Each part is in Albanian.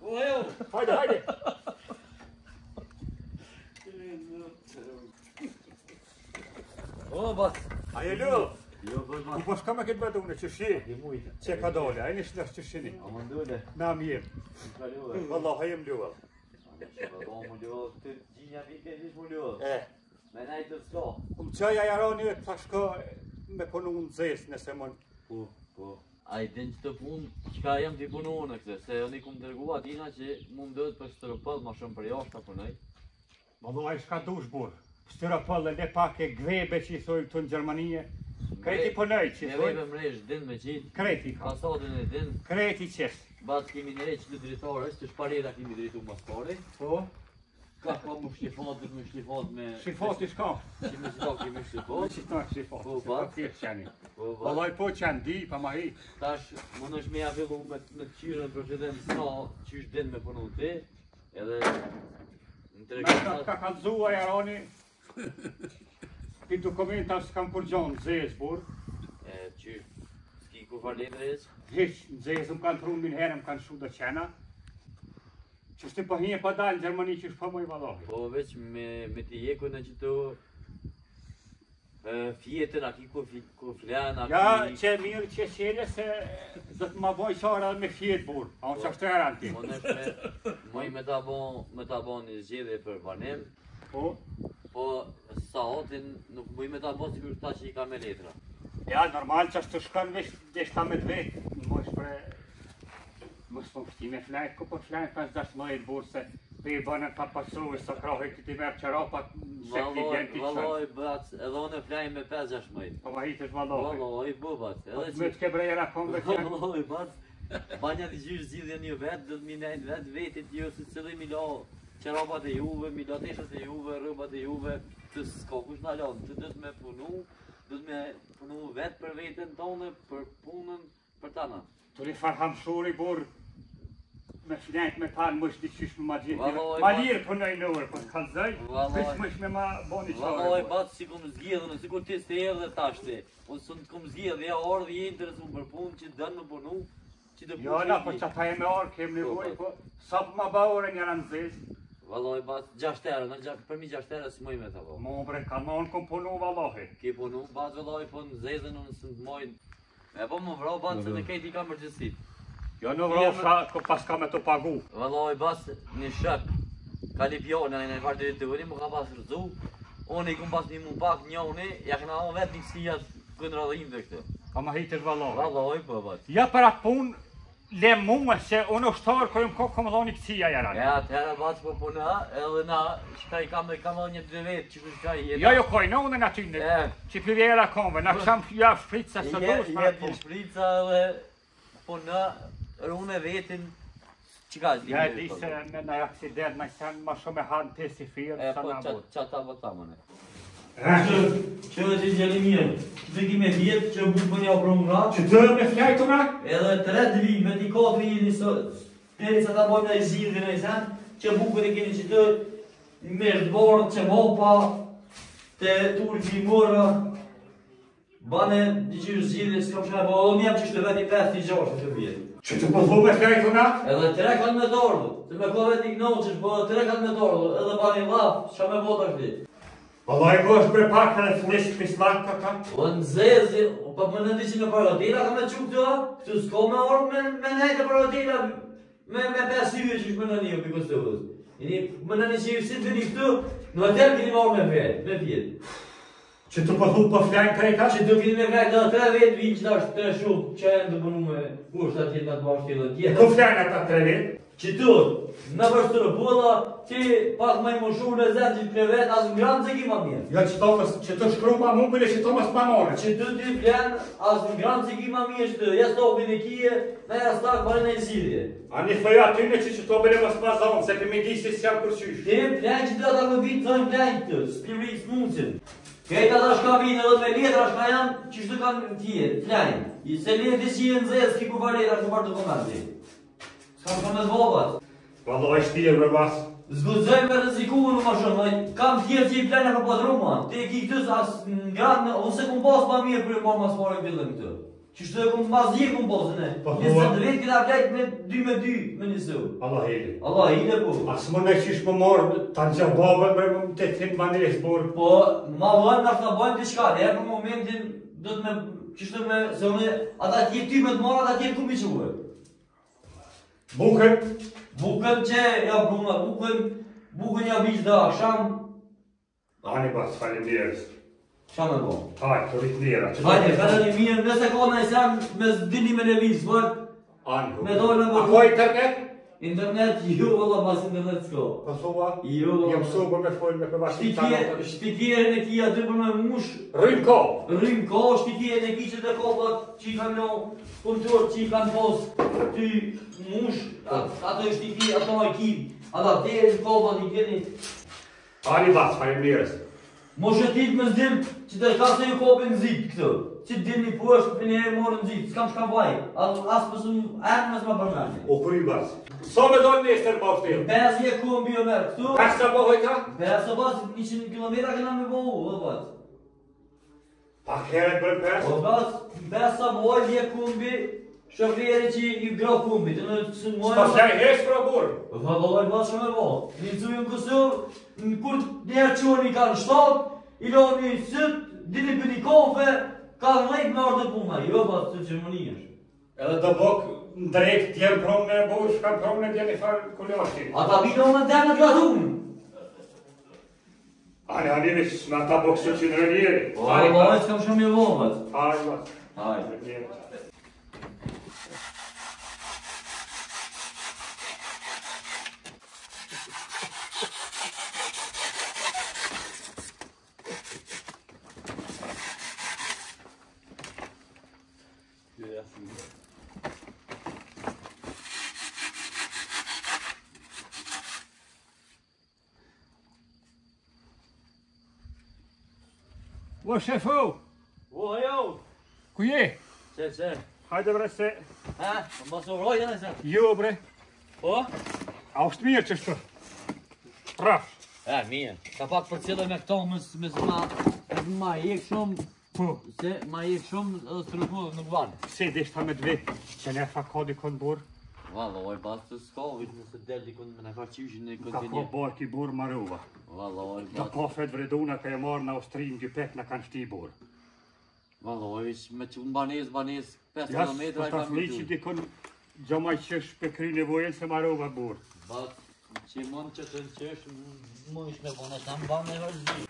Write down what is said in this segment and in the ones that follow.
Hajde, hajde. O, bas. Alo. Jo, po Ku po shka me këtë vetë unë që shi? Që ka dole, a i një shlash që shini. A më ndole. Na më jem. Wallah, ha jem luva. Po më luva, të gjinja vite ish më luva. Me najtë të s'ka. Qaja jarani e ta shka me punu në zes nëse mën. Po. A i din që të punë, qka jem t'i punu në këtë, se unë i kum dërgua atina që mu më dojtë për shtërëpëll ma shumë për jashtë ta punoj. Wallah, a i shka dush burë. Shtërëpëll e le pak e gvebe që i thojmë të në Gjermanie. Kreti punoj që i Me thojmë. vejve mresh, din me qitë. Kreti ka. Pasatën e din. Kreti qesë. Batë kemi në reqë të dritarës, të shparera kemi dritu mas pare. Po. Ka më shlifat, me shlifat me... Shifat i shka. Që me qita kemi shlifat. Qita shifat. Po, ba. Wallah, po qanë di, pa ma hi. Tash, më nësh me javillu me të qyrën për fillim s'ka qysh din me punu ti. Edhe... Në të regjën... Ka kalzua jarani. Pi dokumenta s'kam kur gjonë, zez burë. Qysh... S'ki ku farletresh. Hiq, zezë më kanë pru min herë, më kanë shu dhe qena. Që shtë po hinje pa dalë në Gjermani që shpo moj valahi. Po veç me t'i jeku në qëto... Fjetën, aki ku flen, aki... Ja, që mirë që qele se do të ma boj qara me fjetë burë. A unë që ashtë e ranti. Më nësh me me ta bon një zgjedhje për banim. Po? Po saatin nuk muj me ta bon sikur ta që i ka me letra. Ja, normal që ashtë të shkën vesh ta me dvetë. Më shpre... Më s'po pështi me flajt, ku po flajt 5-10 burë se pe i bënën pa pasuve, së krohe këti merë qarapat se këti gjenti qënë. Valoj, bat, edhe unë e flajt me 5-6 mëjt. Po ma hitës valohi. Valoj, bu, bat. Me të kebrejera kom dhe qenë. Valoj, bat. Banja t'i gjysh zhidhja një vetë, dhe t'mi nejnë vetë vetit jo, se cili mi la qarapat e juve, mi la teshat e juve, rëbat e juve, të s'ka kush në lanë, të dhëtë me punu, dhëtë me punu vetë për vetën tonë, për punën, për tana. Të një farhamshuri burë, me flenjt me panë mësh një qysh me ma gjithë. Valoj, Ma bat. lirë punoj në orë, po s'kanë zëj, Valoj. mësh me ma boni qare. Valoj, bat, si kum zgjedhën, si kur ti s'te edhe tashti. Unë së në kum zgjedhë, ja orë dhe je interesun për punë, që dënë me punu, që të punë Jo, na, po që ta e me orë, kem nevoj, po sa për ma ba orë njëra në zezë. Valoj, bat, 6 herë, për mi 6 herë s'moj me ta po. Mo bre, ka mon kom punu valohi. Ki punu, bat, valoj, po në zezën unë së në mojnë. E po më vro, bat, se në kejti kam përgjësit. Jo në vrosha, pas ka me të pagu. Valoj, bas, një shëp, Kalipjone, në kvartirit të vëri, më ka pas rëzu. Unë i kum pas një mu pak njoni, ja këna on vetë një kësijat kënë radhim dhe këtë. Ka ma hitës valohi. Valoj, po, bat. Ja për atë punë, le muë se unë ushtarë kërëm kokë këmë dhoni kësia jaran. Ja, atëherë bas po puna, edhe na, shka i kam edhe një 2 vetë, që shka i jetë. Jo, koj, në unë në ty në, që për vjera komve, në kësham ja shpritsa së dosh për atë punë. Shpritsa edhe puna, rune vetin, që ka zhjim? Ja, di se me në aksident, ma sen ma shumë e hanë të si firë, sa në botë. Qa ta vëta mëne? Që dhe që gjeli mirë, që të kime vjetë që bu për një opron nga, Që të me flajtu me? edhe 3 vi, me t'i 4 vi një sot, deri sa ta bojmë në i zhjidhë në i sen, që bu për e keni që të me shdborë, që mopa, të turki mërë, bane një që zhjidhë, s'kam që me bo, edhe mjem që shtë veti 5-6 të vjetë. Që të përdu me flajtu me? Edhe 3 kanë me dorë, të me ko veti gnoqësh, po 3 kanë me dorë, edhe bani laf, që me bo të ashti. Vallaj gosh bre pak edhe flisht pislak ka ka. O në zezë, pa më në di që në paradila ka me quk të, këtu s'ko me orë me nejtë paradila me 5 yve që shme në një për kështëvës. Më në një që ju si të një këtu, në atër kini me orë me vjetë. Që të përdu për flajnë krejta? Që të kini me vjetë dhe 3 vetë vinë që ta është 3 shumë, që e në të përnu me kushtë atjetë në të bashkë të tjetë. Ku flajnë ata 3 vetë? Që tu, në vështërë bulla, ti pak më i mëshur në zemë që të krevet, asë në granë që ki ma mirë. Jo që të shkru ma mu bële që të mos ma more. Që tu ti plenë, asë në granë që ki ma mirë që të jes topin e kije, në jas takë bare në i zidhje. A një thëja atyne që to bële mos ma zonë, se këmi di si s'jam kërqysh. Ti plenë që të ata më vitë, zojnë plenë këtë, s'pjuri s'muncin. Kejta ta shka vinë edhe me letra shka janë, që shtu kanë tjetë, plenë. Se letë i qije në zezë, ki ku vareta shku parë dokumenti. S'kam shumë me zbobat. Vallaj shtije bre bas. Zgudzoj me rëzikuën më shumë, kam tjerë që i plene për padruma. Ti e ki këtës asë në granë, unë se kum pas ma mirë për e marë mas pare këllëm këtë. Që shtë e kom pas një kom posën e. Njësë të vetë këta vlejt me 2-2, me njësë. Allah hili. Allah hile po. Asë më në qish më morë, ta në gjë babën me më të tim banesë burë. Po, ma vënë nështë të bojnë të shka, dhe për momentin do të me, qështë me, se unë, ata tjetë ty me të marë, ata tjetë kumë i quë. Bukën? Bukën që, ja bruna, bukën ja vishë dhe aksham. Ani pas, falim njerës. Qa me bo? Hajë, të rritë njera. Hajde, kada një mirë, nëse ka në islam, me zdini me levizë, vërë. Ani, Me dojnë me a ko internet? Internet, jo, valla, pas internet s'ko. Pasova? Jo, valla. Jem sobër me folë me përvashti të anotër. Shtikjerën e kia dy për me mush. Rrim ko? Rrim ko, shtikjerën e ki që të kopat që i kanë në kontor, që i kanë pos ty mush. Ato e shtikjerë, ato e ki. Ata të e kopat i keni. Ani bas, falim njerës. Mos e tit me zdim që të ka se ju kopin zit këtë. Që të dilni poshtë për njëherë morën zit, s'kam shka vaj. Asë pësë erë mësë më përmeni. O kurim bas. So me dojnë njëstër pa shtirë? Pes je ku më bio merë këtu. Pes të bohoj ta? Pes të bas, 100 kilometra këna me bohu, dhe bas. Pa kërët bërë pes? O bas, pes të bohoj je kumbi, shoferi që i gro kumbi, të në të së mojnë. S'pa shaj hesh pra burë? Vëlloj bas shumë e bo. Një të ujën kësur, kur njerë qërë i kanë shtatë, i loni sët, dini për një kofe, ka në lejt me ardë puna, jo bas të qërmëni është. Edhe do bok në drejt t'jem promë në burë, shka promë në djeni farë kulloshi. Ata bino në të në gradunë. Ani vish, në ata bok së që në rënjeri. Allah, s'kam shumë i vohët. Hajë bas. Hajde. O shefu! O, jo! Ku je? Që? Hajde bre se... Ha? Më së vrojë në se? Jo bre. Po? A është mirë që shtë? Praf. Mirë. Ka pak për cilë me këto ma jek shumë... Po. Se ma jek shumë edhe së nuk vanë. Se deshta me dve, që ne fa ka dikon burë. Valla, oj, bas të s'ka, vish nëse del dikon me në ka qyshin në Ka kontinje. po borë ki burë maruva. Valla, oj, Ka bas. po fet vreduna ka e marë në Austrinë gjypet në kanë shti burë. Valla, oj, vish me që banes, 5 Jas, km po e ta kam fli që dikon gjomaj qësh pe kry nevojën se maruva burë. Bas, që mund që të në qësh, më ish me bone, që më banë e hërëzdi.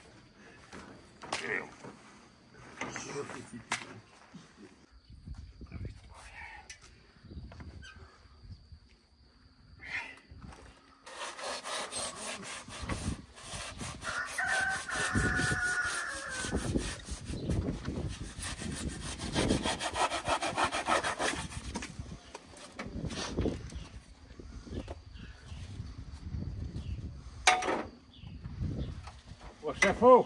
O shefu!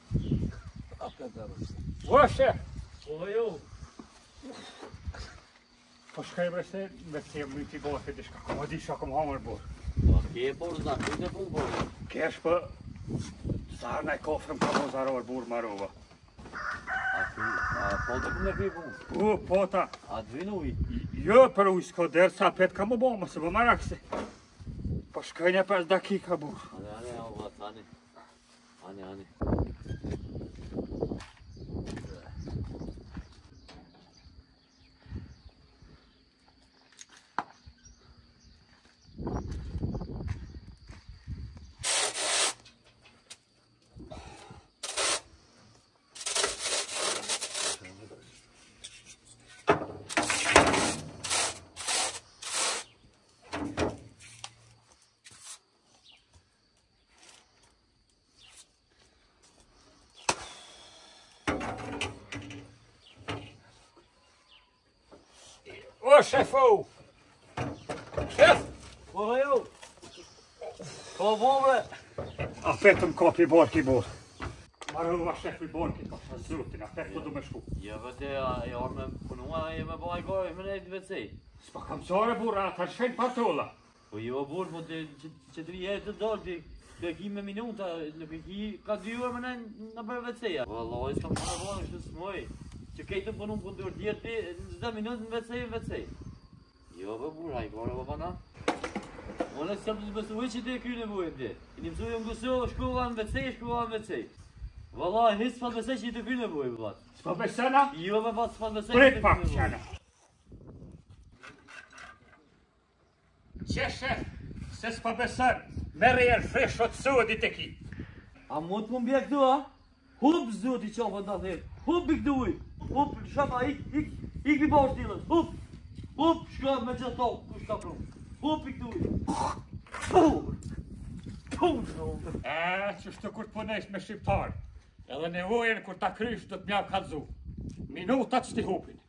O shef! O, jo! Po shkaj bre se me të jem myti borë këtë shka. Ko di shka kom hamër burë. Po, ke borë zna, kujtë e punë borë. Kesh për... Zarë në kofrëm ka mo zaror burë maruva. A po të këmë e pi punë? U, pota! A të vinë uj? Jo, për u s'ko derë sa pet ka më bomë, se për marakse. Po shkaj një 5 dakika burë. Ane, o, vat, ane. Ane. O shefu! Shef! Po, jo! Po, bre! A petëm kopi borë ki borë. Maruva shef i borë ki ka zrutin, a petë du me shku. Ja, vete, e orë me punua, e me baj gojë, me nejtë vece. S'pa kam qare burë, ata shkajnë patolla. Po, jo, burë, po, që të rije të dollë, të ki me minuta, nuk e ki, ka 2 orë me nejtë në bërë veceja. Vallaj, s'kam që me bojë, shtë s'moj. Që kejtë punu për ndër tjerti, në çdo minutë në vecej. Jo, për buraj, kore për pana. Unë s'kam të besuj që ti e ky nevojën ti. Keni mësuj në Kosovë, shkova në vecej. Valla, hisë s'pa besej që i të ky nevojë, vëllat. S'pa besena? Jo, me pas s'pa besej që i Prit të pak ky nevojë. qene. Qeshe, se s'pa besen, merë e fresh o të sodit e ki. A mund të më mbje këtu, a? Hup zoti qafën të thirë, hup i këtu uj. Hup, shapa, ik i bashkë t'ilës, hup. Hup, shka me gjithë tokë, ku shka prunë. Hup i këtu uj. Që shtë kur të punesh me shqiptarë, edhe nevojën kur ta krysh do të mja kalzu. Minutat që ti hupin.